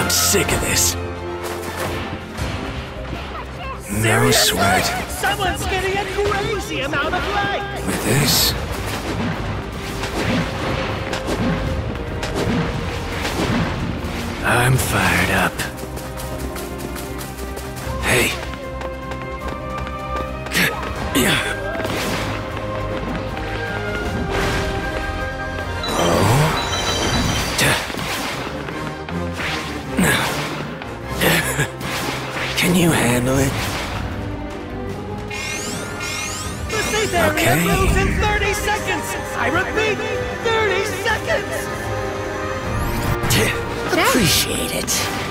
I'm sick of this. No sweat. Someone's getting a crazy amount of light! With this? I'm fired up. Hey. Can you handle it? The safe area moves in 30 seconds! I repeat, 30 seconds! Appreciate it.